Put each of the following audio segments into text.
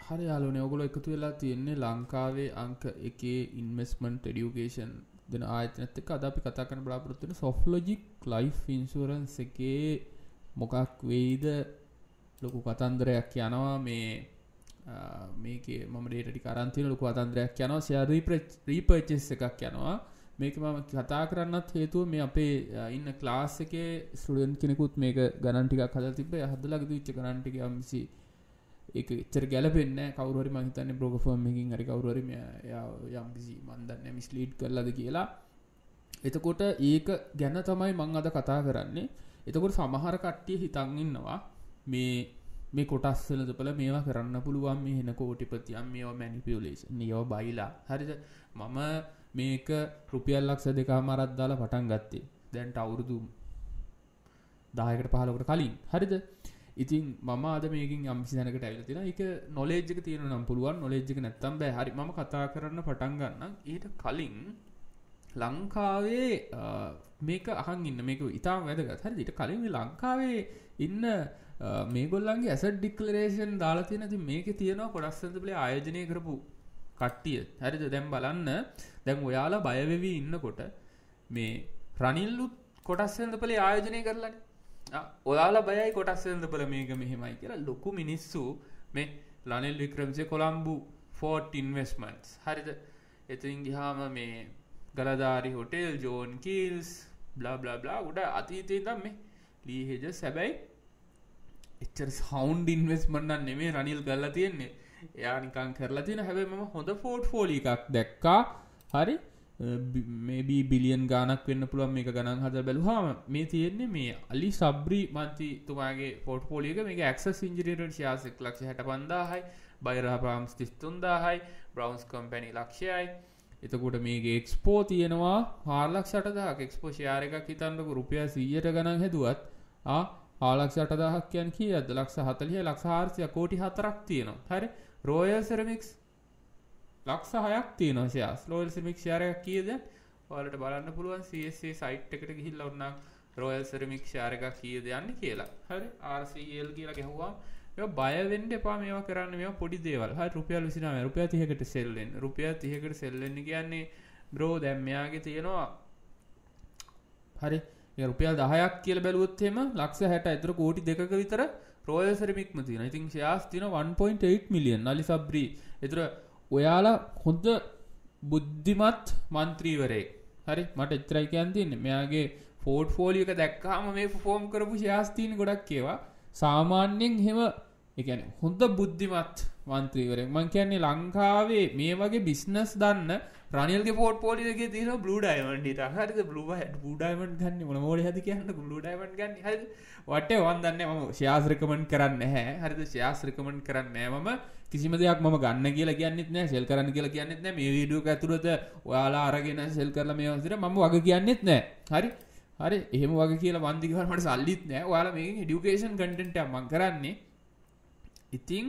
හරි යාළුවනේ ඔයගොල්ලෝ එකතු වෙලා තියෙන්නේ ලංකාවේ අංක 1 ඉන්වෙස්ට්මන්ට් එඩියුකේෂන් දෙන ආයතනත් එක්ක අද අපි කතා කරන්න බලාපොරොත්තු වෙන Softlogic life insurance එකේ මොකක් වෙයිද ලොකු කතන්දරයක් යනවා මේකේ මම data ටික අරන් තියෙන ලොකු කතන්දරයක් යනවා share repurchase එකක් යනවා මේක මම කතා කරන්නත් හේතුව මේ අපේ ඉන්න ක්ලාස් එකේ ස්ටුඩන්ට් කෙනෙකුත් මේක ගණන් ටිකක් හදලා තිබ්බා. එයා හදලා ගිහිච්ච ගණන් ටික යම්සි ඒක එච්චර ගැලපෙන්නේ නැහැ. කවුරු හරි මම හිතන්නේ බ්‍රෝකර් ෆර්ම් එකකින් හරි කවුරු හරි යම්කිසි මන් දන්නේ මිස්ලීඩ් කරලාද කියලා. එතකොට ඒක ගැන තමයි මම අද කතා කරන්නේ. එතකොට සමහර කට්ටිය හිතන් ඉන්නවා මේ කොටස් වලද බල මේවා කරන්න පුළුවන් මේ වෙන කෝටිපතියන් මේවා මැනිපියුලේෂන් මේවා බයිලා. හරිද? මම මේක රුපියල් ලක්ෂ 2කමාරක් දාලා පටන් ගත්තේ. දැන්ට අවුරුදු 10කට 15කට කලින්. හරිද? ඉතින් මම අද මේකින් යම්කිසි දැනකට ඇවිල්ලා තියෙනවා. ඒක නොලෙජ් එක තියෙනවා නම් පුළුවන්. නොලෙජ් එක නැත්තම් බෑ. හරි මම කතා කරන්න පටන් ගන්නම්. ඊට කලින් ලංකාවේ මේක අහන් ඉන්න මේක ඉතාම වැදගත්. හරිද? ඊට කලින් මේ ලංකාවේ ඉන්න මේගොල්ලන්ගේ ඇසට් ඩික්ලරේෂන් දාලා තියෙන. ඉතින් මේකේ තියෙනවා කොටස් සඳබලේ ආයෝජනය කරපු කට්ටිය. හරිද? දැන් බලන්න. දැන් ඔයාලා බය වෙවි ඉන්නකොට මේ රනිල්ලුත් කොටස් සඳබලේ ආයෝජනය කරලානේ. ඔයාලා බයයි කොටස් වෙනදපල මේක මෙහෙමයි කියලා ලොකු මිනිස්සු මේ ලනිල් වික්‍රමසිංහ කොළඹ ෆෝර්ට් ඉන්වෙස්ට්මන්ට්ස් හරිද එතනින් ගියාම මේ Galadari hotel John Keells blah blah blah උඩ අතීතේ ඉඳන් මේ ලී හෙජස් හැබැයි එච්චර සවුන්ඩ් ඉන්වෙස්ට්මන්ට් නම් නෙමෙයි රනිල් කරලා තියෙන්නේ එයා නිකන් කරලා තියෙන හැබැයි මම හොඳ පෝර්ට්ෆෝලියෝ එකක් දැක්කා හරි maybe බිලියන් ගාණක් වෙන්න පුළුවන් මේක ගණන් හදලා බැලුවාම මේ තියෙන්නේ මේ අලි සබ්රි මන්ත්‍රීතුමාගේ පෝර්ට්ෆෝලියෝ එක මේක ඇක්සස් ඉන්ජිනියරින් ෂෙයාර්ස් 1,65,000යි බයිරා ප්‍රාම්ස් 33000යි බ්‍රවුන්ස් කම්පැනි ලක්ෂයයි එතකොට මේකේ එක්ස්පෝ තියෙනවා 4,08,000ක එක්ස්පෝ ෂෙයාර් එකක් හිතන්නකො රුපියල් 100ට ගණන් හැදුවත් 4,08,000ක් කියන්නේ කීයද 1,40 1,400 කෝටි 4ක් තියෙනවා හරි රොයල් සෙරමික්ස් ලක්ෂ 6ක් තියෙනවා ෂෙයාර්ස් රොයල් සෙරමික් ෂෙයාර් එකක් කීයද ඔයාලට බලන්න පුළුවන් CSA සයිට් එකට ගිහිල්ලා වුණා රොයල් සෙරමික් ෂෙයාර් එකක් කීයද යන්නේ කියලා හරි RCL කියලා ගහුවා මේවා බය වෙන්න එපා මේවා කරන්න මේවා පොඩි දේවල් හරි රුපියල් 29 රුපියල් 30කට සෙල් වෙන්න රුපියල් 30කට සෙල් වෙන්න කියන්නේ බ්‍රෝ දැන් මෙයාගේ තියෙනවා හරි ඒ රුපියල් 10ක් කියලා බැලුවොත් එහෙම ලක්ෂ 60 ඒතර කෝටි 2ක විතර රොයල් සෙරමික්ම තියෙනවා ඉතින් ෂෙයාර්ස් තියෙනවා 1.8 මිලියන් අලි සබ්රි ඒතර ඔයාලා හොඳ බුද්ධිමත් මන්ත්‍රීවරයෙක් හරි මට එච්චරයි කියන්න තියෙන්නේ මෙයාගේ පෝර්ට්ෆෝලියෝ එක දැක්කහම මේ perform කරපු ෂෙයාර්ස් තියෙන ගොඩක් ඒවා සාමාන්‍යයෙන් එහෙම ඒ කියන්නේ හොඳ බුද්ධිමත් මන්ත්‍රීවරයෙක් මම කියන්නේ ලංකාවේ මේ වගේ බිස්නස් දන්න රනිල්ගේ පෝර්ට්ෆෝලියෝ එකේ තියෙන බ්ලූ ඩයමන්ඩ් එක හරිද බ්ලූ ඩයමන්ඩ් ගන්න මොන මොලේ හදි කියන්නේ බ්ලූ ඩයමන්ඩ් ගන්න හරිද වටේ වන් දන්නේ මම ෂෙයාර්ස් රෙකමන්ඩ් කරන්නේ නැහැ හරිද ෂෙයාර්ස් රෙකමන්ඩ් කරන්නේ නැහැ මම කිසිම දෙයක් මම ගන්න කියලා කියන්නෙත් නැහැ සෙල් කරන්න කියලා කියන්නෙත් නැහැ මේ වීඩියෝ එක ඇතුළත ඔයාලා අරගෙන සෙල් කරලා මේවා විතර මම වග කියන්නෙත් නැහැ හරි එහෙම වග කියලා වන්දි ගහන්න මට සල්ලිත් නැහැ ඔයාලා මේකෙන් এডুকেෂන් කන්ටෙන්ට් එකක් මම කරන්නේ ඉතින්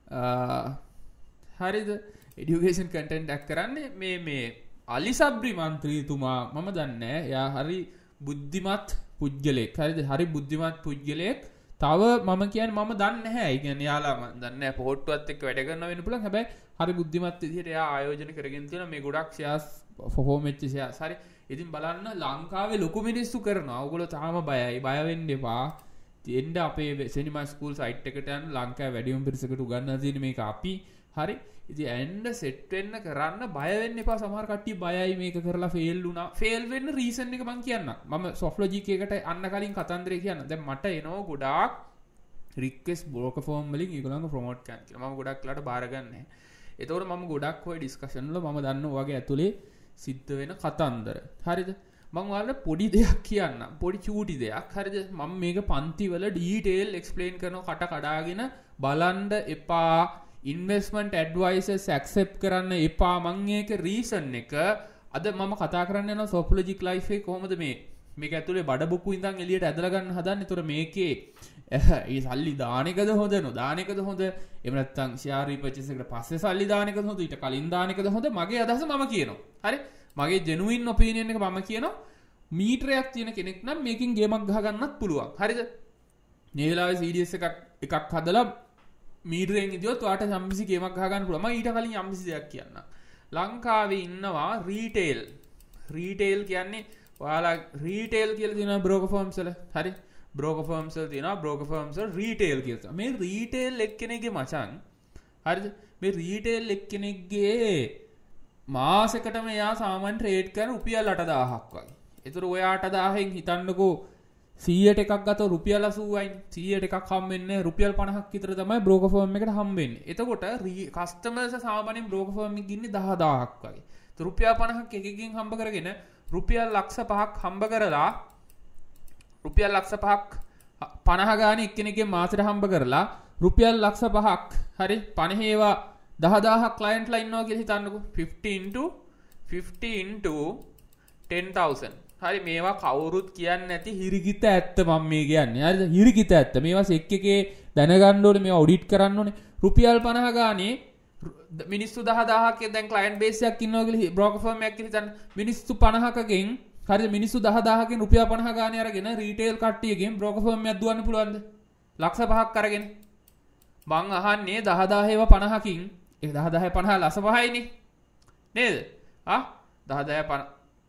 හරිද এডুকেෂන් කන්ටෙන්ට් එකක් කරන්නේ මේ අලි සබ්රි මන්ත්‍රීතුමා මම දන්නේ එයා හරි බුද්ධිමත් පුජ්‍යලෙක් හරිද හරි බුද්ධිමත් පුජ්‍යලෙක් තව මම කියන්නේ මම දන්නේ නැහැ. ඒ කියන්නේ යාලා මම දන්නේ නැහැ පොහොට්ටුවත් එක්ක වැඩ කරනවා වෙන්න පුළුවන්. හැබැයි හරි බුද්ධිමත් විදිහට එයා ආයෝජන කරගෙන තියෙනවා මේ ගොඩක් ෂෙයාර්ස් perform වෙච්ච ෂෙයාර්ස්. හරි. ඉතින් බලන්න ලංකාවේ ලොකු මිනිස්සු කරනවා. ඕගොල්ලෝ තාම බයයි. බය වෙන්න එපා. තියෙන්න අපේ සිනිමා ස්කූල් සයිට් එකට යන්න ලංකාවේ වැඩිම පිරිසකට උගන්වලා තියෙන මේක අපි. හරි. ඉතින් ඇන්න සෙට් වෙන්න කරන්න බය වෙන්න එපා. සමහර කට්ටිය බයයි මේක කරලා ෆේල් වුණා. ෆේල් වෙන්න රීසන් එක මම කියන්නම්. මම Softlogic එකට අන්න කලින් කතන්දරේ කියන්න. දැන් මට එනවා ගොඩාක් රික්වෙස්ට් බ්‍රෝකර් ෆර්ම් වලින් ඒගොල්ලන්ව ප්‍රොමෝට් කරන්න කියලා. මම ගොඩක් ලාට බාර ගන්නෑ. ඒතකොට මම ගොඩක් ඔය ඩිස්කෂන් වල මම දන්නවා වගේ ඇතුලේ සිද්ධ වෙන කතන්දර. හරිද? මම ඔයාලට පොඩි දෙයක් කියන්නම්. පොඩි චූටි දෙයක්. හරිද? මම මේක පන්ති වල ඩීටේල් එක්ස්ප්ලেইন කරනවා කට කඩාගෙන බලන්න එපා. ඉන්වෙස්ට්මන්ට් ඇඩ්වයිසර්ස් ඇක්සෙප්ට් කරන්න එපා. මම ඒක රීසන් එක අද මම කතා කරන්න යනවා Softlogic life එකේ කොහොමද මේක ඇතුලේ බඩ බොකු ඉඳන් එළියට ඇදලා ගන්න හදන්නේ. ඒතර මේකේ ඒ සල්ලි දාන එකද හොඳ නොදාන එකද හොඳ එහෙම නැත්නම් ෂෙයාර් රීපර්චේස් එකට පස්සේ සල්ලි දාන එකද හොඳ ඊට කලින් දාන එකද හොඳ මගේ අදහස මම කියනවා හරි මගේ ජෙනුයින් ඔපිනියන් එක මම කියනවා මීටරයක් තියෙන කෙනෙක් නම් මේකෙන් ගේමක් ගහ ගන්නත් පුළුවන් හරිද මේ වෙලාවේ CDS එකක් හදලා මීටරෙන් ඉදියොත් ඔයාට යම්කිසි ගේමක් ගහ ගන්න පුළුවන්. මම ඊට කලින් යම්කිසි දෙයක් කියන්නම්. ලංකාවේ ඉන්නවා රීටේල් කියන්නේ ඔයාලා රීටේල් කියලා තියෙනවා බ්‍රෝකර් ෆර්ම්ස් වල. හරි. බ්‍රෝකර් ෆර්ම්ස් වල තියෙනවා බ්‍රෝකර් ෆර්ම්ස් වල රීටේල් කියලා. මේ රීටේල් එක්කෙනෙක්ගේ මචං. හරිද? මේ රීටේල් එක්කෙනෙක්ගේ මාසෙකටම එයා සාමාන්‍ය ට්‍රේඩ් කරන රුපියල් 8000ක් වගේ. ඒතර ඔය 8000න් හිතන්නකෝ 100ට එකක් ගත්තොත් රුපියල් 80යි. 100ට එකක් හම්බෙන්නේ රුපියල් 50ක් විතර තමයි බ්‍රෝකර් ෆර්ම් එකට හම්බෙන්නේ. එතකොට කස්ටමර්ස් සාමාන්‍යයෙන් බ්‍රෝකර් ෆර්ම් එකකින් ඉන්නේ 10000ක් වගේ. ඒතර රුපියල් 50ක් එකකින් හම්බ කරගෙන රුපියල් ලක්ෂ 5ක් හම්බ කරලා රුපියල් ලක්ෂ 5ක් 50 ගානේ එක්කෙනෙක්ගේ මාසෙට හම්බ කරලා රුපියල් ලක්ෂ 5ක් හරි 50 ඒවා 10000ක් ක්ලයන්ට්ලා ඉන්නවා කියලා හිතන්නකෝ 50 into 10000 හරි මේවා කවුරුත් කියන්නේ නැති හිරිකිත ඇත්ත මම මේ කියන්නේ හරිද හිරිකිත ඇත්ත මේවා සෙක් එකේ දැනගන්න ඕනේ මේවා ඔඩිට් කරන්න ඕනේ රුපියල් 50 ගානේ මිනිස්සු 10000ක් දැන් ක්ලයන්ට් බේස් එකක් ඉන්නවා කියලා බ්‍රෝකර් ෆර්ම් එකක් කියලා හිතන්න මිනිස්සු 50කගෙන් හරිද මිනිස්සු 10000කින් රුපියල් 50 ගානේ අරගෙන රීටේල් කට්ටියගෙන් බ්‍රෝකර් ෆර්ම් එකක් දුවන්න පුළුවන්ද ලක්ෂ 5ක් අරගෙන මං අහන්නේ 10000 ඒවා 50කින් ඒ 10000 50 ලක්ෂ 5යිනේ නේද 10000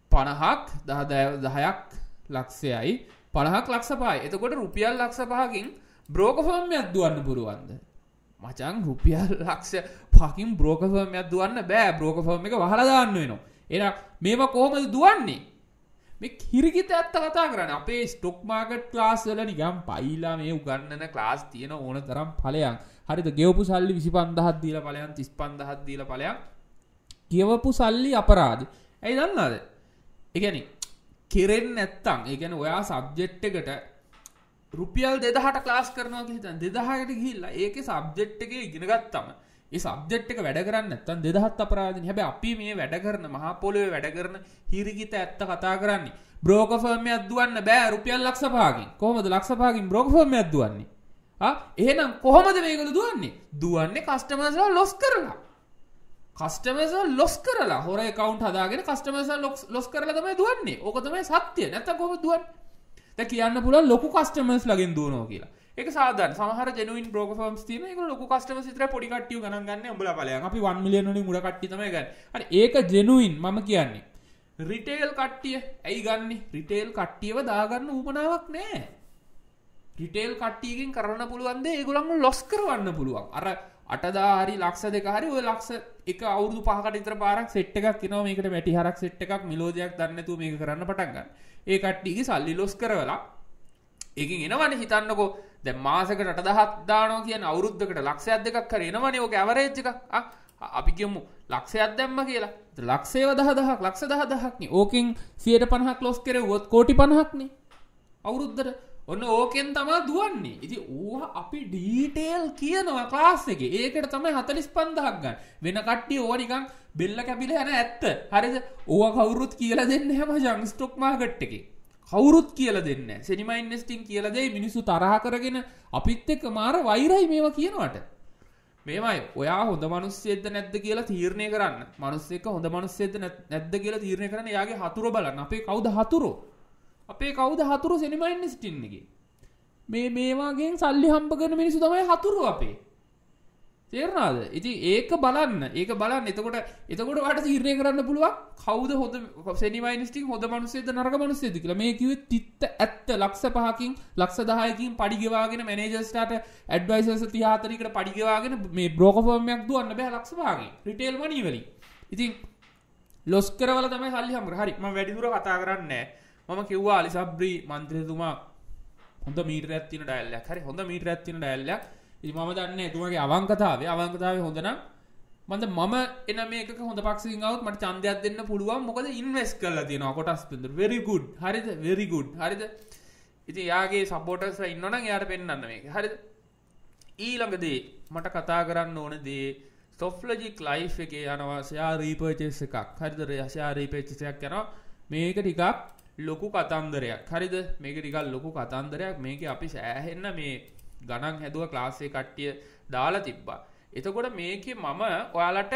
50ක් 10ක් ලක්ෂයයි 50ක් ලක්ෂ 5යි එතකොට රුපියල් ලක්ෂ 5කින් බ්‍රෝකර් ෆර්ම් එකක් දුවන්න පුළුවන්ද මචං රුපියල් ලක්ෂ 5කින් බ්‍රෝකර් ෆර්ම් එකක් දුවන්න බෑ බ්‍රෝකර් ෆර්ම් එක වහලා දාන්න වෙනවා එහෙනම් මේවා කොහොමද දුවන්නේ මේ කිරිකිත ඇත්ත කතා කරන්නේ අපේ ස්ටොක් මාකට් ක්ලාස් වල නිකන් පයිලා මේ උගන්නන ක්ලාස් තියෙන ඕන තරම් ඵලයන් හරිද ගෙවපු සල්ලි 25000ක් දීලා ඵලයන් 35000ක් දීලා ඵලයන් ගෙවපු සල්ලි අපරාධයි ඇයි දන්නවද ඒ කියන්නේ කෙරෙන්නේ නැත්තම් ඒ කියන්නේ ඔයා සබ්ජෙක්ට් එකට රුපියල් 2000ට ක්ලාස් කරනවා කියලා හිතන්න 2000කට ගිහිල්ලා ඒකේ සබ්ජෙක්ට් එකේ ඉගෙන ගත්තම ඒ සබ්ජෙක්ට් එක වැඩ කරන්නේ නැත්තම් 2000ත් අපරාධනේ. හැබැයි අපි මේ වැඩ කරන මහා පොළොවේ වැඩ කරන හිරිකිත ඇත්ත කතා කරන්නේ. බ්‍රෝකර් ෆර්ම් එකක් දුවන්න බෑ රුපියල් ලක්ෂ 5කින්. කොහොමද ලක්ෂ 5කින් බ්‍රෝකර් ෆර්ම් එකක් දුවන්නේ? එහෙනම් කොහොමද මේගොල්ලෝ දුවන්නේ? දුවන්නේ කස්ටමර්ස්ලා ලොස් කරලා. කස්ටමර්ස්ලා ලොස් කරලා හොර account හදාගෙන කස්ටමර්ස්ලා ලොස් කරලා තමයි දුවන්නේ. ඕක තමයි සත්‍ය. නැත්තම් කොහොමද දුවන්නේ? දැන් කියන්න පුළුවන් ලොකු කස්ටමර්ස් ළගෙන් දුවනවා කියලා. ඒක සාධාරණ. සමහර genuine broker firms තියෙනවා. ඒගොල්ලෝ ලොකු customers විතරයි පොඩි කට්ටිය ගණන් ගන්න උඹලා ඵලයන්. අපි 1 million වලින් උඩ කට්ටිය තමයි ගන්න. හරි ඒක genuine මම කියන්නේ. retail කට්ටිය ඇයි ගන්නෙ? retail කට්ටියව දාගන්න ඌපනාවක් නැහැ. retail කට්ටියකින් කරන්න පුළුවන් දේ ඒගොල්ලන්ව loss කරවන්න පුළුවන්. අර 8000 හරි ලක්ෂ 2 හරි ඔය ලක්ෂ එක අවුරුදු 5කට විතර පාරක් සෙට් එකක් එනවා මේකට මැටි හරක් සෙට් එකක් මිලෝදියක් දන්නේ නැතුව මේක කරන්න පටන් ගන්න. ඒ කට්ටියගේ සල්ලි loss කරවලා ඒකෙන් එනවනේ හිතන්නකෝ දැන් මාසෙකට 8000ක් දානවා කියන්නේ අවුරුද්දකට ලක්ෂයක් දෙකක් හරි එනවනේ ඔක ඇවරේජ් එකක් අපි කියමු ලක්ෂයක් දැම්ම කියලා ලක්ෂයව 10000ක් ලක්ෂ 10000ක් නේ ඕකෙන් 150ක් ලොස් කරෙව්වොත් කෝටි 50ක් නේ අවුරුද්දට ඔන්න ඕකෙන් තමයි දුවන්නේ ඉතින් ඕවා අපි ඩීටේල් කියනවා ක්ලාස් එකේ ඒකට තමයි 45000ක් ගන්න වෙන කට්ටිය ඕවා නිකන් බෙල්ල කැපිලා යන ඇත්ත හරිද ඕවා කවුරුත් කියලා දෙන්නේ නැහැ මචං ස්ටොක් මාකට් එකේ කවුරුත් කියලා දෙන්නේ නැහැ. සිනිමා ඉන්වෙස්ටිං කියලා දෙයි මිනිස්සු තරහ කරගෙන අපිත් එක්ක මාර වෛරයි මේවා කියනවට. මේවයි ඔයා හොඳ මිනිස්සෙක්ද නැද්ද කියලා තීරණය කරන්න. මිනිස්සෙක් හොඳ මිනිස්සෙක්ද නැද්ද කියලා තීරණය කරන්න එයාගේ හතුරු බලන්න. අපේ කවුද හතුරු? අපේ කවුද හතුරු සිනිමා ඉන්වෙස්ටිං එකේ? මේවාගෙන් සල්ලි හම්බ කරන මිනිස්සු තමයි හතුරු අපේ. තේරුණාද? ඉතින් ඒක බලන්න. එතකොට ඔයාලට තීරණය කරන්න පුළුවන් කවුද හොඳ සිනිමා ඉන්වෙස්ටිං හොඳ මිනිස්සෙක්ද නරක මිනිස්සෙක්ද කියලා. මේ කිව්වේ තිත්ත ඇත්ත ලක්ෂ 5කින් ලක්ෂ 10කින් පඩි ගෙවාගෙන මැනේජර්ස්ලාට ඇඩ්වයිසර්ස් 34කට පඩි ගෙවාගෙන මේ බ්‍රෝකර් ෆර්ම් එකක් දුවන්න බෑ ලක්ෂ 5කින්. රිටේල් මනි වලින්. ඉතින් ලොස් කරවල තමයි සල්ලි හම්බ කරන්නේ. හරි මම වැඩි දුර කතා කරන්නේ නැහැ. මම කිව්වා අලිසබ්රි මන්ත්‍රීතුමා හොඳ මීටරයක් තියෙන ඩයල් එකක්. හරි හොඳ මීටරයක් තියෙන ඩයල් එකක්. ඉතින් මම දන්නේ එතුමාගේ අවංකතාවය හොඳ නම් මම එන මේකක හොඳ පක්ෂකින් આવුත් මට ඡන්දයක් දෙන්න පුළුවන් මොකද ඉන්වෙස්ට් කරලා තියෙනවා කොටස් දෙන්න very good හරිද very good හරිද ඉතින් යාගේ සපෝටර්ස්ලා ඉන්නවනම් එයාට පෙන්නන්න මේක හරිද ඊළඟ දේ මට කතා කරන්න ඕන දේ Softlogic life එකේ යනවා share repurchase එකක් හරිද share repurchase එකක් යනවා මේක ටිකක් ලොකු කතන්දරයක් හරිද මේක ටිකක් ලොකු කතන්දරයක් මේකේ අපි සෑහෙන්න මේ ගණන් හැදුව ක්ලාස් එකේ කට්ටිය දාලා තිබ්බා. එතකොට මේකේ මම ඔයාලට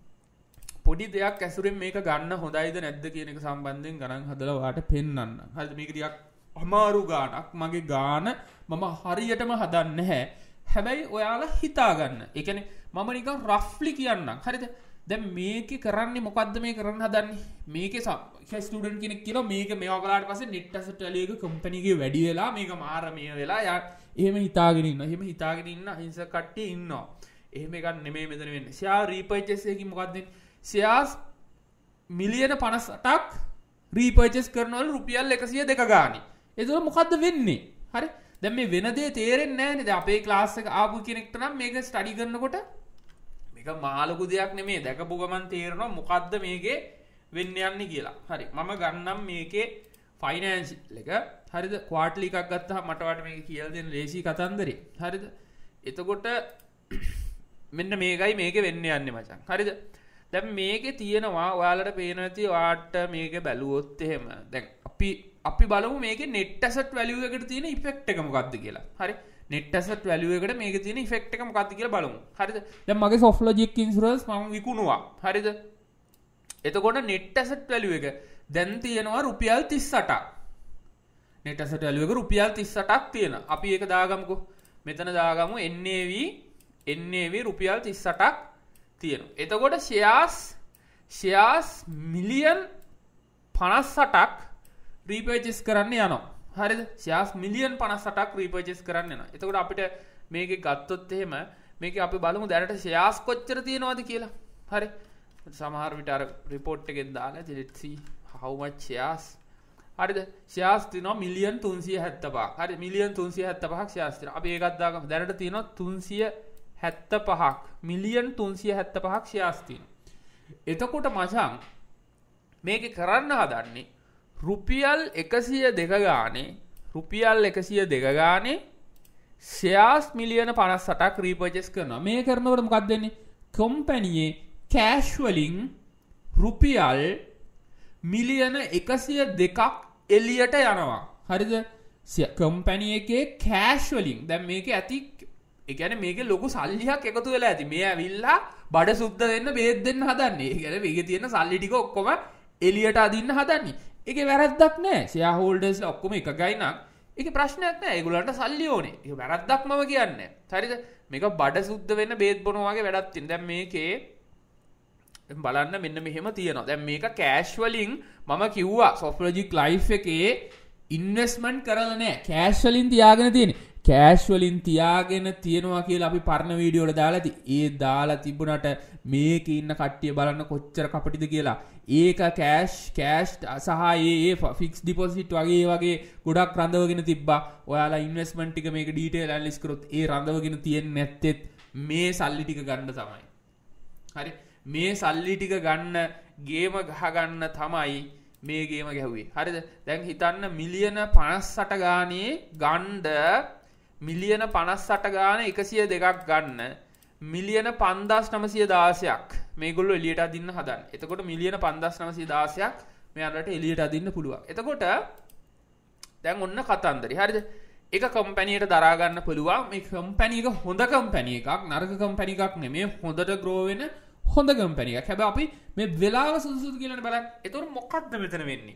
පොඩි දෙයක් ඇසුරෙන් මේක ගන්න හොඳයිද නැද්ද කියන එක සම්බන්ධයෙන් ගණන් හදලා ඔයාලට පෙන්නන්න. හරිද මේක ටිකක් අමාරු ගානක්. මගේ ගාන මම හරියටම හදන්නේ නැහැ. හැබැයි ඔයාලා හිතා ගන්න. ඒ කියන්නේ මම නිකන් රෆ්ලි කියන්නම්. හරිද? දැන් මේකේ කරන්නේ මොකද්ද මේ කරන්න හදන්නේ? මේකේ ස්ටුඩන්ට් කෙනෙක් කියලා මේක මේවා කළාට පස්සේ net asset value එක කම්පැනි එකේ වැඩි වෙලා මේක මාර මේ වෙලා එහෙම හිතාගෙන ඉන්නවා. එහෙම හිතාගෙන ඉන්න අහිංසක කට්ටිය ඉන්නවා. එහෙම එකක් නෙමෙයි මෙතන වෙන්නේ. share repurchase එකකින් මොකක්ද වෙන්නේ? shares මිලියන 58ක් repurchase කරනවලු රුපියල් 102 ගානේ. එතකොට මොකද්ද වෙන්නේ? හරි? දැන් මේ වෙන දේ තේරෙන්නේ නැහැ නේද? අපේ ක්ලාස් එක ආපු කෙනෙක්ට නම් මේක ස්ටඩි කරනකොට මේක මාළු දෙයක් නෙමෙයි. දැකපු ගමන් තේරෙනවා මොකද්ද මේකේ වෙන්න යන්නේ කියලා. හරි. මම ගන්නම් මේකේ ෆයිනෑන්ෂල් එක. හරිද? ක්වාටර්ලි එකක් ගත්තාම මට වට මේක කියලා දෙන්න ලේසි කතන්දරේ. හරිද? එතකොට මෙන්න මේකයි මේකේ වෙන්න යන්නේ මචං. හරිද? දැන් මේකේ තියෙනවා ඔයාලට පේනවා ඇති ඔයාට මේක බැලුවොත් එහෙම. දැන් අපි බලමු මේකේ net asset value එකට තියෙන effect එක මොකක්ද කියලා. හරි? net asset value එකට මේකේ තියෙන effect එක මොකක්ද කියලා බලමු. හරිද? දැන් මගේ Softlogic insurance මම විකුණුවා. හරිද? එතකොට net asset value එක දැන් තියෙනවා රුපියල් 38ක්. net asset value එක රුපියල් 38ක් තියෙනවා. අපි ඒක දාගමුකෝ. මෙතන දාගමු NAV රුපියල් 38ක් තියෙනවා. එතකොට shares මිලියන් 58ක් repurchase කරන්න යනවා. හරිද? shares මිලියන් 58ක් repurchase කරන්න යනවා. එතකොට අපිට මේකේ ගත්තොත් එහෙම මේකේ අපි බලමු දැනට shares කොච්චර තියෙනවද කියලා. හරි? සමහර විට අර report එකෙන් දාලා let's see how much shares. හරිද? shares තියෙනවා මිලියන් 375ක්. හරි මිලියන් 375ක් shares තියෙනවා. අපි ඒකත් දාගමු. දැනට තියෙනවා 375ක්. මිලියන් 375ක් shares තියෙනවා. එතකොට මචං මේකේ කරන්න හදන්නේ රුපියල් 102 ගානේ shares මිලියන 58ක් repurchase කරනවා. මේ කරනකොට මොකක්ද වෙන්නේ? කම්පැනියේ cash වලින් රුපියල් මිලියන 102ක් එළියට යනවා. හරිද? කම්පැනි එකේ cash වලින් දැන් මේකේ ඇති ඒ කියන්නේ මේකේ ලොකු සල්ලියක් එකතු වෙලා ඇති. මේ ඇවිල්ලා බඩ සුද්ධ වෙන්න බේත් දෙන්න හදන්නේ. ඒ කියන්නේ මේකේ තියෙන සල්ලි ටික ඔක්කොම එළියට අදින්න හදන්නේ. ඒකේ වැරද්දක් නැහැ. ෂෙයා හෝල්ඩර්ස්ලා ඔක්කොම එකගයි නම් ඒකේ ප්‍රශ්නයක් නැහැ. ඒගොල්ලන්ට සල්ලි ඕනේ. ඒක වැරද්දක් මම කියන්නේ. හරිද? මේක බඩ සුද්ධ වෙන්න බේත් බොනවා වගේ වැඩක් තියෙන. දැන් මේකේ බලන්න මෙන්න මෙහෙම තියෙනවා. දැන් මේක කෑෂ් වලින් මම කිව්වා Softlogic Life එකේ ඉන්වෙස්ට්මන්ට් කරලා නැහැ. කෑෂ් වලින් තියාගෙන තියෙන්නේ. කෑෂ් වලින් තියාගෙන තියෙනවා කියලා අපි පරණ වීඩියෝ වල දාලා ඇති. ඒ දාලා තිබුණාට මේකේ ඉන්න කට්ටිය බලන්න කොච්චර කපටිද කියලා. ඒක කෑෂ් සහ ඒ ෆික්ස් ඩිපොසිට් වගේ ගොඩක් රඳවගෙන තිබ්බා. ඔයාලා ඉන්වෙස්ට්මන්ට් ටික මේක ඩීටේල් ඇනලිස් කරොත් ඒ රඳවගෙන තියෙන්නේ නැත්තේත් මේ සල්ලි ටික ගන්න තමයි. හරි? මේ සල්ලි ටික ගන්න ගේම ගහගන්න තමයි මේ ගේම ගැහුවේ. හරිද? දැන් හිතන්න මිලියන 58 ගානේ ගන්න මිලියන 58 ගාන 102ක් ගන්න මිලියන 5916ක් මේගොල්ලෝ එළියට අදින්න හදන්නේ. එතකොට මිලියන 5916ක් මෙයාලට එළියට අදින්න පුළුවන්. එතකොට දැන් ඔන්න කතන්දරي. හරිද? ඒක කම්පැනියට දරා ගන්න පුළුවන්. මේ කම්පැනි එක හොඳ කම්පැනි එකක්, නරක කම්පැනි එකක් නෙමෙයි. හොඳට ග්‍රෝ වෙන හොඳ කම්පැනි එකක්. හැබැයි අපි මේ වෙලාව සුදුසුද කියලානේ බලන්න. එතකොට මොකක්ද මෙතන වෙන්නේ?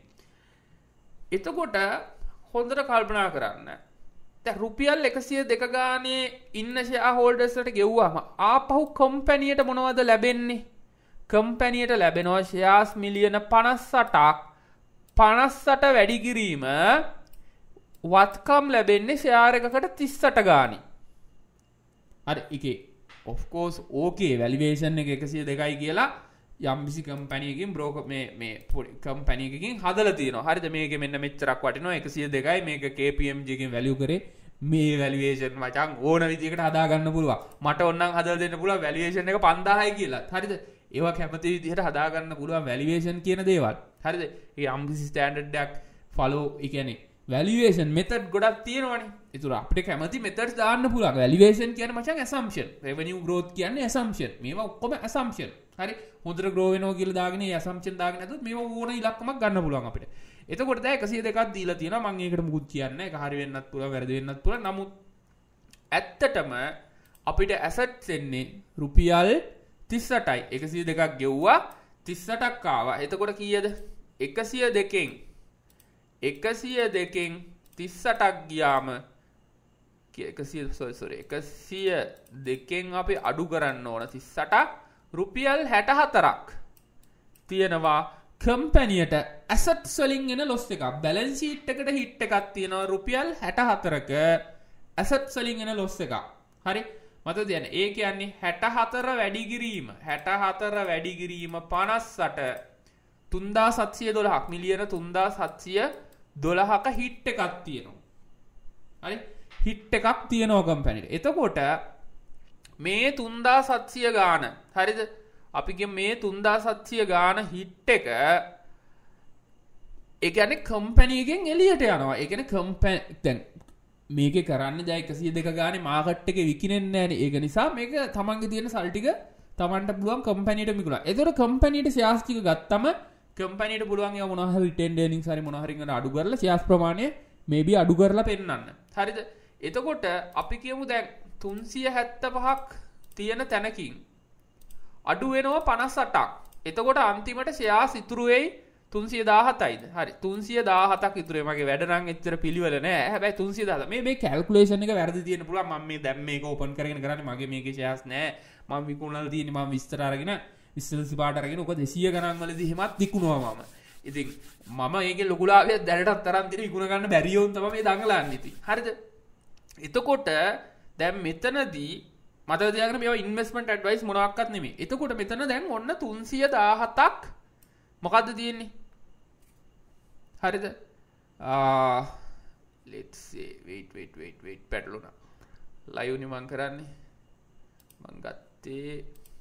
එතකොට හොඳට කල්පනා කරන්න. දැන් රුපියල් 102 ගානේ ඉන්න ෂෙයා හෝල්ඩර්ස්ලට ගෙව්වම ආපහු කම්පැනියට මොනවද ලැබෙන්නේ? කම්පැනියට ලැබෙනවා ෂෙයාර්ස් මිලියන 58ක් 58 වැඩි කිරීම වත්කම් ලැබෙන්නේ ෂෙයාර් එකකට 38 ගානේ. හරි ඒකේ of course okay valuation එක 102යි කියලා යම්කිසි කම්පැනි එකකින් බ්‍රෝකර් මේ කම්පැනි එකකින් හදලා තියෙනවා. හරිද? මේකේ මෙන්න මෙච්චරක් වටිනවා 102යි මේක KPMG එකෙන් වැලියු කරේ මේ වැලියේෂන් මචං ඕන විදිහකට හදා ගන්න පුළුවන්. මට ඕනනම් හදලා දෙන්න පුළුවන් වැලියේෂන් එක 5000යි කියලා. හරිද? ඒවා කැමති විදිහට හදා ගන්න පුළුවන් වැලියේෂන් කියන දේවල්. හරිද? ඒ යම්කිසි ස්ටෑන්ඩඩ් එකක් ෆලෝ ඒ කියන්නේ වැලියේෂන් මෙතඩ් ගොඩක් තියෙනවනේ. ඒතර අපිට කැමති මෙතඩ්ස් දාන්න පුළුවන්. වැලියේෂන් කියන්නේ මචං assumption. revenue growth කියන්නේ assumption. මේවා ඔක්කොම assumption. හරි? හොඳට grow වෙනවා කියලා දාගෙන ඒ assumption දාගෙන නැතුත් මේවා ඕන ඉලක්කමක් ගන්න පුළුවන් අපිට. එතකොට දැන් 102ක් දීලා තියෙනවා. මම ඒකට මුකුත් කියන්නේ නැහැ. ඒක හරි වෙන්නත් පුළුවන්, වැරදි වෙන්නත් පුළුවන්. නමුත් ඇත්තටම අපිට assets එන්නේ රුපියල් 38යි. 102ක් ගෙව්වා 38ක් ආවා. එතකොට කීයද? 102කින් 38ක් ගියාම 102න් අපි අඩු කරන්න ඕන 38ක් රුපියල් 64ක් තියෙනවා කම්පැනියට ඇසට්ස් වලින් එන ලොස් එකක්. බැලන්ස් ෂීට් එකට හිට් එකක් තියෙනවා රුපියල් 64ක ඇසට්ස් වලින් එන ලොස් එකක්. හරි මතකද යන්නේ ඒ කියන්නේ 64 වැඩි කිරීම 64 වැඩි කිරීම 58 3712ක් මිලියන 3712ක හිට් එකක් තියෙනවා. හරි හිට් එකක් තියෙනවා කම්පැනිට. එතකොට මේ 3700 ගාන හරිද අපි කියමු මේ 3700 ගාන හිට් එක ඒ කියන්නේ කම්පැනි එකෙන් එළියට යනවා. ඒ කියන්නේ කම්පැනි දැන් මේකේ කරන්න ජය 102 ගානේ මාකට් එකේ විකිනෙන්නේ නැහැනේ. ඒක නිසා මේක තමන්ගේ තියෙන සල් ටික තමන්ට පුළුවන් කම්පැනියට මිකුණා. ඒතකොට කම්පැනියට ෂෙයාර්ස් ටික ගත්තම කම්පැනියට පුළුවන් ඒවා මොනවා හරි රිටර්න් එර්නින්ග්ස් හරි මොනවා හරි කරන අඩු කරලා ෂෙයාර්ස් ප්‍රමාණය මේබි අඩු කරලා පෙන්නන්න. හරිද? එතකොට අපි කියමු දැන් 375ක් තියෙන තැනකින් අඩු වෙනවා 58ක්. එතකොට අන්තිමට ෂෙයාර්ස් ඉතුරු වෙයි 317යිද? හරි 317ක් ඉතුරු වෙයි. මගේ වැඩ නම් එච්චර පිළිවෙල නෑ. හැබැයි 317. මේ කැල්කියුලේෂන් එක වැරදි තියෙන්න පුළුවන්. මම මේ දැන් මේක ඕපන් කරගෙන කරන්නේ මගේ මේකේ ෂෙයාර්ස් නෑ. මම විකුණලා තියෙන්නේ මම විස්තර අරගෙන විස්තර සිපාට අරගෙන ඔක 200 ගණන් වලදී එහෙමත් විකුණුවා මම. ඉතින් මම ඒකේ ලොකු ලාභයක් දැනටත් තරම් දින විකුණ ගන්න බැරි වුන් තමයි මේ දඟලන්නේ ඉතින්. හරිද? එතකොට දැන් මෙතනදී මතක තියාගන්න මේවා ඉන්වෙස්ට්මන්ට් ඇඩ්වයිස් මොනවාක්වත් නෙමෙයි. එතකොට මෙතන දැන් ඔන්න 317ක් මොකද්ද තියෙන්නේ? හරිද? let's say wait පැටලුණා. ලයිව් නේ මං කරන්නේ. මං ගත්තේ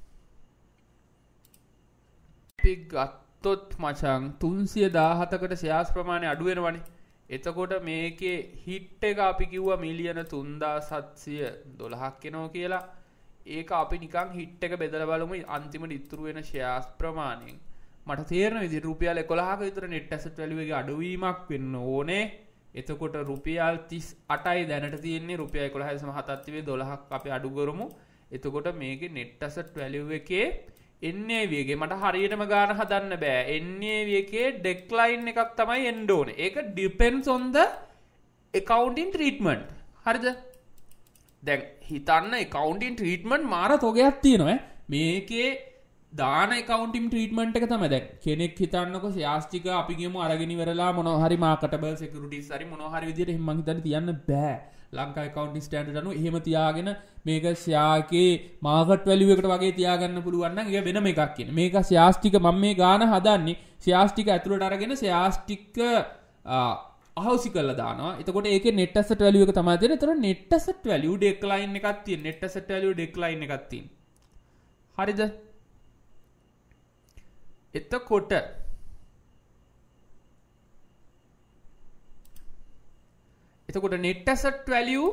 අපි ගත්තොත් මචං 317කට ෂෙයාර්ස් ප්‍රමාණය අඩු වෙනවනේ. එතකොට මේකේ හිට් එක අපි කිව්වා මිලියන 3712ක් එනවා කියලා. ඒක අපි නිකන් හිට් එක බෙදලා බලමු අන්තිමට ඉතුරු වෙන ෂෙයාර්ස් ප්‍රමාණයෙන්. මට තේරෙන විදිහට රුපියල් 11ක විතර net asset value එකේ අඩුවීමක් වෙන්න ඕනේ. එතකොට රුපියල් 38යි දැනට තියෙන්නේ රුපියල් 11.7ක් තිබේ 12ක් අපි අඩු කරමු. එතකොට මේකේ net asset value එකේ NAV එකේ මට හරියටම ගාන හදන්න බෑ. NAV එකේ decline එකක් තමයි එන්න ඕනේ. ඒක depends on the accounting treatment. හරිද? දැන් හිතන්න accounting treatment මාර තොගයක් තියෙනවා. මේකේ දාන accounting treatment එක තමයි දැන් කෙනෙක් හිතන්නකො ෂෙයාර්ස් ටික අපි කියමු අරගෙන ඉවරලා මොනවා හරි marketable securities හරි මොනවා හරි විදිහට එහෙම මං හිතන්නේ තියන්න බෑ. ලංකා accounting standard අනුව එහෙම තියාගෙන මේක ෂෙයාර්කේ market value එකට වගේ තියාගන්න පුළුවන් නම් ඒක වෙනම එකක් කියන්නේ. මේක ෂෙයාර්ස් ටික මම මේ ගාන හදන්නේ ෂෙයාර්ස් ටික ඇතුළට අරගෙන ෂෙයාර්ස් ටික අහෝසි කරලා දානවා. එතකොට ඒකේ net asset value එක තමයි දෙන්නේ. එතකොට net asset value decline එකක් තියෙන. net asset value decline එකක් තියෙන. හරිද? එතකොට net asset value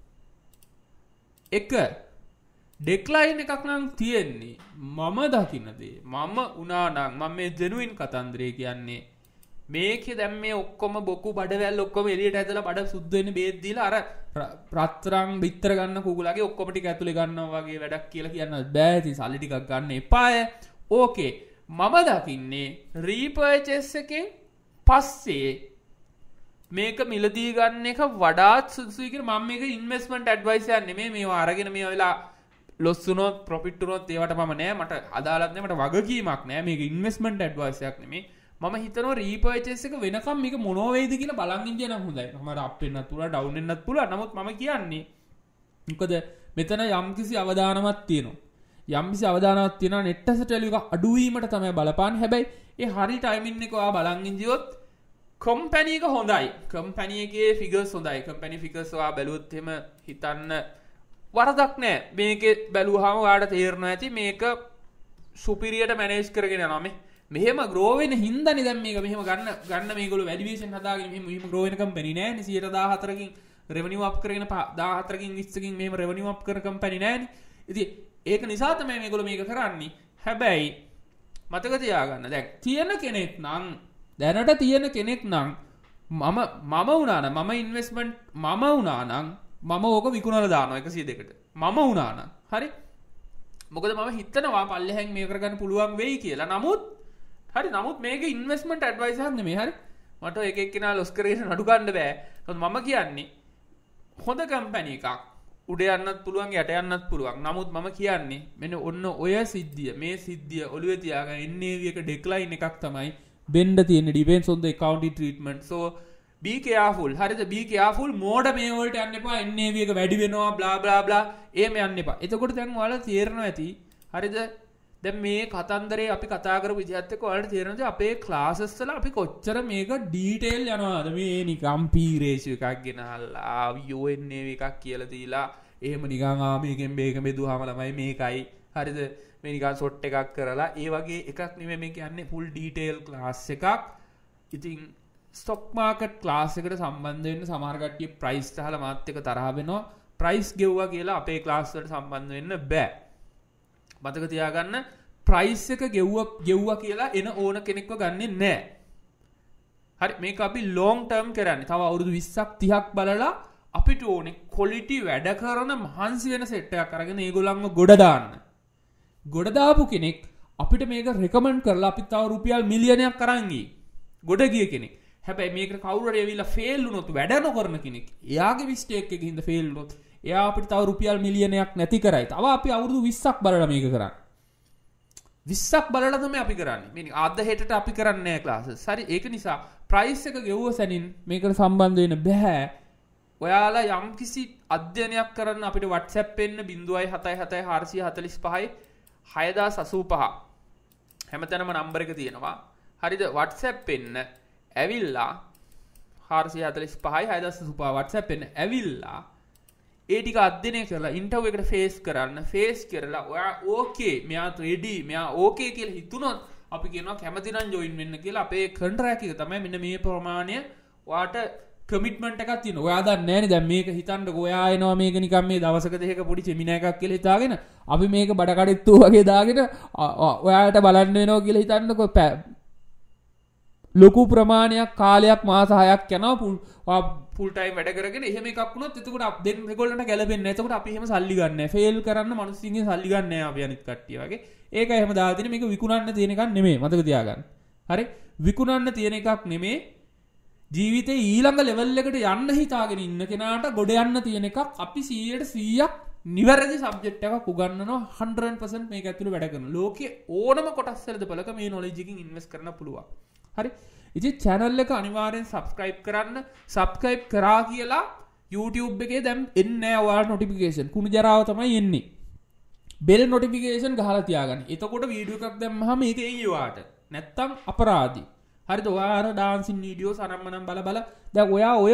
එක decline එකක් නම් තියෙන්නේ මම දකින්න දේ. මම උනා නම් මම මේ genuine කතන්දරේ කියන්නේ මේකේ දැන් මේ ඔක්කොම බොකු බඩවැල් ඔක්කොම එළියට ඇදලා බඩ සුද්ධ වෙන්න බේත් දීලා අර රත්තරන් බිත්තර ගන්න කුකුලගේ ඔක්කොම ටික ඇතුලේ ගන්නවා වගේ වැඩක් කියලා කියන්න බෑ. ඉතින් සල්ලි ටිකක් ගන්න එපාය. ඕකේ මම දකින්නේ රීපර්චේස් එකෙන් පස්සේ මේක මිලදී ගන්න එක වඩාත් සුදුසුයි කියලා මම මේක ඉන්වෙස්ට්මන්ට් ඇඩ්වයිස් එකක් නෙමෙයි. මේවා අරගෙන මේවා වෙලා ලොස් වුණොත් ප්‍රොෆිට් වුණොත් ඒවට මම නෑ මට අදාළත් නෑ මට වගකීමක් නෑ. මේක ඉන්වෙස්ට්මන්ට් ඇඩ්වයිස් එකක් නෙමෙයි. මම හිතනවා රීපර්චේස් එක වෙනකම් මේක මොනවා වෙයිද කියලා බලන් ඉඳිය නම් හොඳයි. මම අප් වෙන්නත් පුළුවන් ඩවුන් වෙන්නත් පුළුවන්. නමුත් මම කියන්නේ මොකද මෙතන යම්කිසි අවදානමක් තියෙනවා. යම්කිසි අවදානමක් තියෙනවා net asset value එක අඩු වීමට තමයි බලපාන්නේ. හැබැයි ඒ හරි ටයිමින් එක ඔයා බලන් ඉඳියොත් කම්පැනි එක හොඳයි. කම්පැනි එකේ ෆිගර්ස් හොඳයි. කම්පැනි ෆිගර්ස් ඔයා බැලුවොත් එහෙම හිතන්න වරදක් නෑ. මේකේ බැලුවාම ඔයාලට තේරෙනවා ඇති මේක සුපිරියට මැනේජ් කරගෙන යනවා. මෙහෙම grow වෙන හින්දානේ දැන් මේක මෙහෙම ගන්න මේගොල්ලෝ valuation හදාගෙන මෙහෙම grow වෙන කම්පැනි නෑනේ. 114කින් revenue up කරගෙන 14කින් 20කින් මෙහෙම revenue up කරන කම්පැනි නෑනේ. ඉතින් ඒක නිසා තමයි මේගොල්ලෝ මේක කරන්නේ. හැබැයි මතක තියාගන්න දැන් තියෙන කෙනෙක් නම් දැනට තියෙන කෙනෙක් නම් මම වුණා නම් මම ඉන්වෙස්ට්මන්ට් මම වුණා නම් මම ඕක විකුණලා දානවා 102කට. මම වුණා නම් හරි. මොකද මම හිතනවා පල්ලෙහෙන් මේක කරගන්න පුළුවන් වෙයි කියලා. නමුත් මේක ඉන්වෙස්ට්මන්ට් ඇඩ්වයිස් එකක් නෙමෙයි. හරි. මට එක එක්කෙනා ලොස් කරගෙන නඩු ගන්න බෑ. මම කියන්නේ හොඳ කම්පැනි එකක්. උඩ යන්නත් පුළුවන් යට යන්නත් පුළුවන්. නමුත් මම කියන්නේ මෙන්න ඔන්න ඔය සිද්ධිය මේ සිද්ධිය ඔළුවේ තියාගෙන NAV එක ඩෙක්ලයින් එකක් තමයි වෙන්න තියෙන්නේ. depends on the accounting treatment. so be careful. හරිද? be careful. මෝඩ මේ වලට යන්න එපා. NAV එක වැඩි වෙනවා bla bla bla. එහෙම යන්න එපා. එතකොට දැන් ඔයාලා තේරෙනවා ඇති. හරිද? දැන් මේ කතන්දරේ අපි කතා කරපු විදිහත් එක්ක ඔයාලට තේරෙනවා අපේ ක්ලාසස් වල අපි කොච්චර මේක ඩීටේල් යනවාද මේ නිකම් P ratio එකක් ගෙනහල්ලා UNAV එකක් කියලා දීලා එහෙම නිකන් මේකෙන් මේක බෙදුවාම ළමයි මේකයි හරිද මේ නිකන් සොට් එකක් කරලා ඒ වගේ එකක් නෙමෙයි මේ කියන්නේ ෆුල් ඩීටේල් ක්ලාස් එකක්. ඉතින් ස්ටොක් මාකට් ක්ලාස් එකට සම්බන්ධ වෙන්න සමහර කට්ටිය ප්‍රයිස් අහලා මාත් එක්ක තරහ වෙනවා. ප්‍රයිස් ගෙවුවා කියලා අපේ ක්ලාස් වලට සම්බන්ධ වෙන්න බෑ. මතක තියාගන්න ප්‍රයිස් එක ගෙව්වා කියලා එන ඕන කෙනෙක්ව ගන්නෙ නෑ. හරි මේක අපි ලොන්ග් ටර්ම් කරන්නේ. තව අවුරුදු 20ක් 30ක් බලලා අපිට ඕනේ ක්වොලිටි වැඩ කරන මහන්සි වෙන සෙට් එකක් අරගෙන ඒගොල්ලන්ව ගොඩ දාන්න. ගොඩ දාපු කෙනෙක් අපිට මේක රෙකමන්ඩ් කරලා අපි තව රුපියල් මිලියනයක් අරන් ගියේ. ගොඩ ගිය කෙනෙක්. හැබැයි මේකට කවුරු හරි ඇවිල්ලා ෆේල් වුණොත් වැඩ නොකරන කෙනෙක්. එයාගේ මිස්ටේක් එකකින් හින්දා ෆේල් වුණොත් එයා අපිට තව රුපියල් මිලියනයක් නැති කරයි. තව අපි අවුරුදු 20ක් බලලා මේක කරන්නේ. 20ක් බලලා තමයි අපි කරන්නේ. මේ අද හෙටට අපි කරන්නේ නැහැ ක්ලාසස්. හරි ඒක නිසා ප්‍රයිස් එක ගෙවුව සැනින් මේකට සම්බන්ධ වෙන්න බෑ. ඔයාලා යම්කිසි අධ්‍යයනයක් කරන්න අපිට WhatsApp එන්න 0.77 445 හැමතැනම නම්බර එක තියෙනවා. හරිද? WhatsApp එන්න ඇවිල්ලා 445 6085 WhatsApp එන්න ඇවිල්ලා ඒ ටික අධ්‍යයනය කරලා ඉන්ටර්විව් එකට ෆේස් කරන්න. ෆේස් කරලා ඔයා ඕකේ මෙයා රෙඩි මෙයා ඕකේ කියලා හිතුනොත් අපි කියනවා කැමති නම් ජොයින් වෙන්න කියලා. අපේ කොන්ට්‍රැක්ට් එක තමයි මෙන්න මේ ප්‍රමාණය ඔයාට කමිට්මන්ට් එකක් තියෙනවා. ඔයා දන්නේ නැනේ දැන් මේක හිතන්නකෝ ඔයා එනවා මේක නිකන් මේ දවසක දෙකක පොඩි සෙමිනාර් එකක් කියලා හිතාගෙන අපි මේක බඩ කඩਿੱතු වගේ දාගෙන ඔයාට බලන්න වෙනවා කියලා හිතන්නකෝ ලොකු ප්‍රමාණයක් කාලයක් මාස 6ක් යනවා ෆුල් ටයිම් වැඩ කරගෙන එහෙම එකක් වුණොත් එතකොට දෙන්න ඒගොල්ලන්ට ගැලපෙන්නේ නැහැ. එතකොට අපි එහෙම සල්ලි ගන්න නැහැ. ෆේල් කරන්න මිනිස්සුන්ගෙන් සල්ලි ගන්න නැහැ අපි අනිත් කට්ටිය වගේ. ඒකයි එහෙම දාලා තියෙන්නේ. මේක විකුණන්න තියෙන එකක් නෙමෙයි. මතක තියාගන්න. හරි? විකුණන්න තියෙන එකක් නෙමෙයි. ජීවිතේ ඊළඟ ලෙවල් එකට යන්න හිතාගෙන ඉන්න කෙනාට ගොඩ යන්න තියෙන එකක්. අපි 100% නිවැරදි සබ්ජෙක්ට් එකක් උගන්වනවා 100% මේක ඇතුළේ වැඩ කරනවා. ලෝකේ ඕනම කොටස් වලද බලක මේ knowledge එකකින් ඉන්වෙස්ට් කරන්න පුළුවන්. හරි? ඉතින් channel එක අනිවාර්යෙන් subscribe කරන්න. subscribe කරා කියලා YouTube එකේ දැන් එන්නේ නැහැ ඔයාලට notification. කුණු ජරාව තමයි එන්නේ. bell notification ගහලා තියාගන්න. එතකොට වීඩියෝ එකක් දැම්මහම මේක එයි ඔයාට. නැත්තම් අපරාධි. හරිද? ඔයා අර dancing videos අනම්මනම් බල දැන් ඔයා ඔය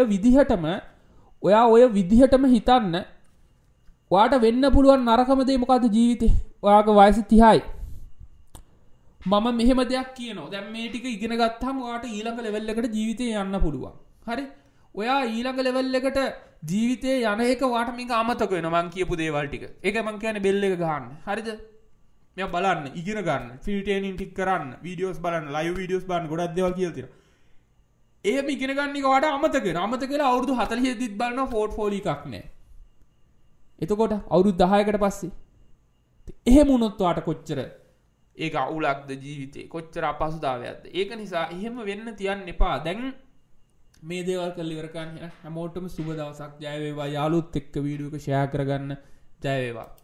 විදිහටම හිතන්න. ඔයාට වෙන්න පුළුවන් නරකම දේ මොකද්ද ජීවිතේ? ඔයාගේ වයස 30යි. මම මෙහෙම දෙයක් කියනවා. දැන් මේ ටික ඉගෙන ගත්තාම ඔයාට ඊළඟ ලෙවල් එකට ජීවිතේ යන්න පුළුවන්. හරි? ඔයා ඊළඟ ලෙවල් එකට ජීවිතේ යන එක ඔයාට මේක අමතක වෙනවා මං කියපු දේවල් ටික. ඒක මං කියන්නේ බෙල් එක ගහන්න. හරිද? මෙයා බලන්න, ඉගෙන ගන්න, ෆ්‍රී ට්‍රේනින් ටික කරන්න, වීඩියෝස් බලන්න, ලයිව් වීඩියෝස් බලන්න, ගොඩක් දේවල් කියලා තියෙනවා. එහෙම ඉගෙන ගන්න එක ඔයාට අමතක වෙනවා. අමතක වෙලා අවුරුදු 40 දිත් බලනවා පෝර්ට්ෆෝලියෝ එකක් නැහැ. එතකොට අවුරුදු 10කට පස්සේ එහෙම වුණොත් ඔයාට කොච්චර ඒක අවුලක්ද ජීවිතේ කොච්චර අපහසුතාවයක්ද. ඒක නිසා එහෙම වෙන්න තියන්න එපා. දැන් මේ දේවල් කරලා ඉවර කරන්න හැමෝටම සුබ දවසක්. ජය වේවා. යාළුවොත් එක්ක වීඩියෝ එක ෂෙයා කරගන්න. ජය වේවා.